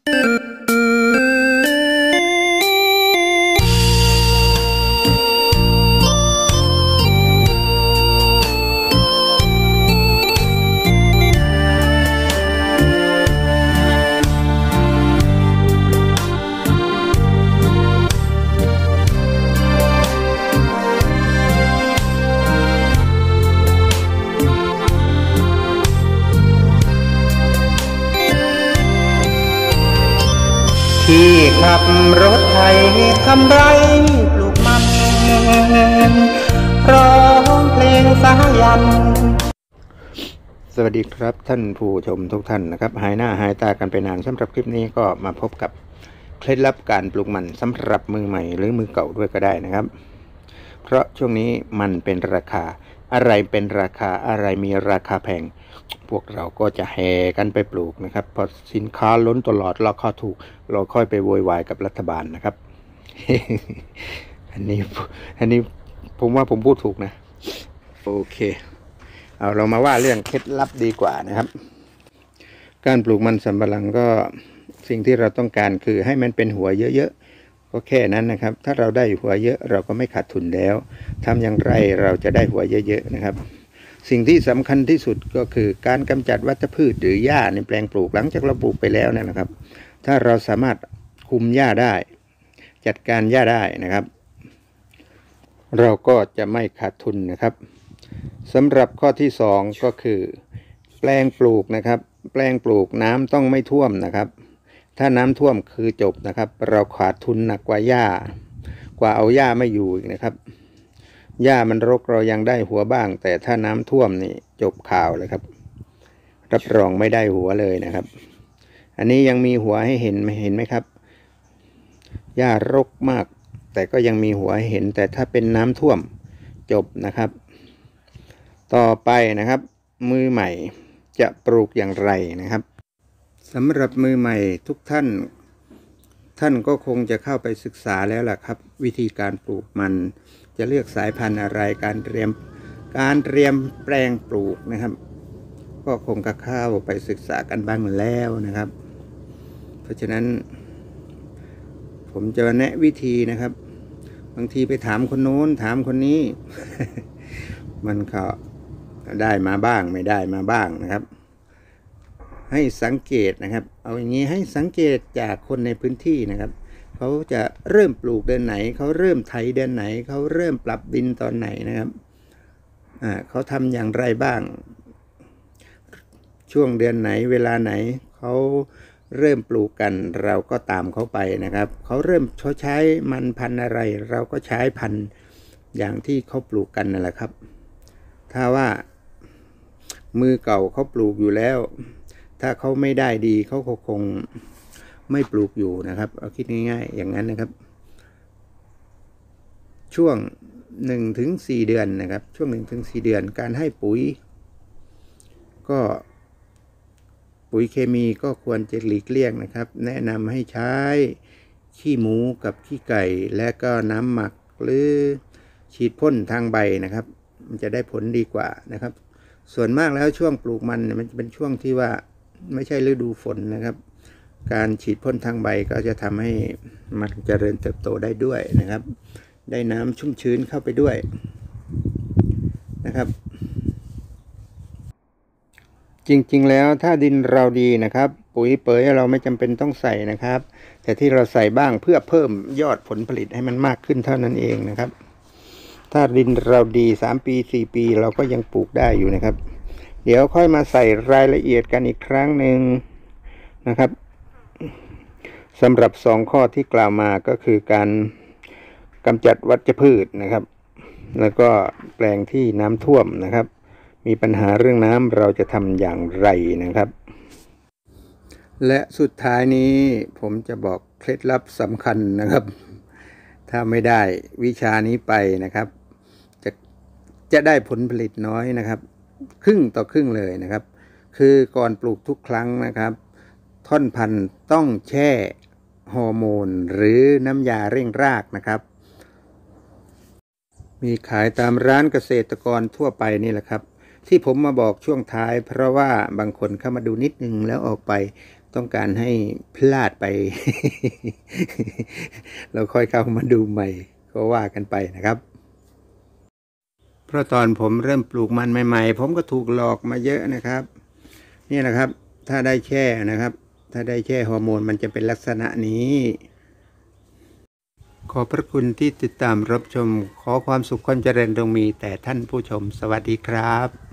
ที่ขับรถไถทำไรปลูกมันร้องเพลงสายันสวัสดีครับท่านผู้ชมทุกท่านนะครับหายหน้าหายตากันไปนานสำหรับคลิปนี้ก็มาพบกับเคล็ดลับการปลูกมันสำหรับมือใหม่หรือมือเก่าด้วยก็ได้นะครับเพราะช่วงนี้มันเป็นราคาอะไรเป็นราคาอะไรมีราคาแพงพวกเราก็จะแห่กันไปปลูกนะครับพอสินค้าล้นตลอดราคาถูกเราค่อยไปโวยวายกับรัฐบาลนะครับ อันนี้ผมว่าผมพูดถูกนะโอเคเอาเรามาว่าเรื่องเคล็ดลับดีกว่านะครับการปลูกมันสำปะหลังก็สิ่งที่เราต้องการคือให้มันเป็นหัวเยอะๆก็แค่นั้นนะครับถ้าเราได้หัวเยอะเราก็ไม่ขาดทุนแล้วทำอย่างไรเราจะได้หัวเยอะๆนะครับสิ่งที่สำคัญที่สุดก็คือการกำจัดวัชพืชหรือหญ้าในแปลงปลูกหลังจากเราปลูกไปแล้วนะครับถ้าเราสามารถคุมหญ้าได้จัดการหญ้าได้นะครับเราก็จะไม่ขาดทุนนะครับสำหรับข้อที่2ก็คือแปลงปลูกนะครับแปลงปลูกน้ำต้องไม่ท่วมนะครับถ้าน้ำท่วมคือจบนะครับเราขาดทุนหนักกว่าหญ้ากว่าเอาหญ้าไม่อยู่อีกนะครับหญ้ามันรกเรายังได้หัวบ้างแต่ถ้าน้ำท่วมนี่จบข่าวเลยครับรับรองไม่ได้หัวเลยนะครับอันนี้ยังมีหัวให้เห็นไหมครับหญ้ารกมากแต่ก็ยังมีหัวให้เห็นแต่ถ้าเป็นน้ำท่วมจบนะครับต่อไปนะครับมือใหม่จะปลูกอย่างไรนะครับสำหรับมือใหม่ทุกท่านก็คงจะเข้าไปศึกษาแล้วล่ะครับวิธีการปลูกมันจะเลือกสายพันธุ์อะไรการเตรียมแปลงปลูกนะครับก็คงจะเข้าไปศึกษากันบ้างแล้วนะครับเพราะฉะนั้นผมจะแนะวิธีนะครับบางทีไปถามคนโน้นถามคนนี้ มันก็ได้มาบ้างไม่ได้มาบ้างนะครับให้สังเกตนะครับเอาอย่างนี้ให้สังเกตจากคนในพื้นที่นะครับเขาจะเริ่มปลูกเดือนไหนเขาเริ่มไถเดือนไหนเขาเริ่มปรับดินตอนไหนนะครับเขาทำอย่างไรบ้างช่วงเดือนไหนเวลาไหนเขาเริ่มปลูกกันเราก็ตามเขาไปนะครับเขาเริ่มใช้มันพันธุ์อะไรเราก็ใช้พันธุ์อย่างที่เขาปลูกกันนั่นแหละครับถ้าว่ามือเก่าเขาปลูกอยู่แล้วถ้าเขาไม่ได้ดีเขาคงไม่ปลูกอยู่นะครับเอาคิดง่ายๆอย่างนั้นนะครับช่วง 1-4 เดือนนะครับช่วง 1-4 เดือนการให้ปุ๋ยก็ปุ๋ยเคมีก็ควรจะหลีกเลี่ยงนะครับแนะนำให้ใช้ขี้หมูกับขี้ไก่และก็น้ำหมักหรือฉีดพ่นทางใบนะครับมันจะได้ผลดีกว่านะครับส่วนมากแล้วช่วงปลูกมันจะเป็นช่วงที่ว่าไม่ใช่ฤดูฝนนะครับการฉีดพ่นทางใบก็จะทำให้มันเจริญเติบโตได้ด้วยนะครับได้น้ำชุ่มชื้นเข้าไปด้วยนะครับจริงๆแล้วถ้าดินเราดีนะครับปุ๋ยเป๋ยเราไม่จำเป็นต้องใส่นะครับแต่ที่เราใส่บ้างเพื่อเพิ่มยอดผลผลิตให้มันมากขึ้นเท่านั้นเองนะครับถ้าดินเราดี3 ปี4 ปีเราก็ยังปลูกได้อยู่นะครับเดี๋ยวค่อยมาใส่รายละเอียดกันอีกครั้งหนึ่งนะครับสำหรับ2 ข้อที่กล่าวมาก็คือการกำจัดวัชพืชนะครับแล้วก็แปลงที่น้ำท่วมนะครับมีปัญหาเรื่องน้ำเราจะทำอย่างไรนะครับและสุดท้ายนี้ผมจะบอกเคล็ดลับสำคัญนะครับถ้าไม่ได้วิชานี้ไปนะครับจะได้ผลผลิตน้อยนะครับครึ่งต่อครึ่งเลยนะครับคือก่อนปลูกทุกครั้งนะครับท่อนพันธุ์ต้องแช่ฮอร์โมนหรือน้ำยาเร่งรากนะครับมีขายตามร้านเกษตรกรทั่วไปนี่แหละครับที่ผมมาบอกช่วงท้ายเพราะว่าบางคนเข้ามาดูนิดนึงแล้วออกไปต้องการให้พลาดไป เราค่อยเข้ามาดูใหม่ก็ว่ากันไปนะครับเพราะตอนผมเริ่มปลูกมันใหม่ๆผมก็ถูกหลอกมาเยอะนะครับนี่นะครับถ้าได้แช่นะครับถ้าได้แช่ฮอร์โมนมันจะเป็นลักษณะนี้ขอบพระคุณที่ติดตามรับชมขอความสุขความเจริญจงมีแต่ท่านผู้ชมสวัสดีครับ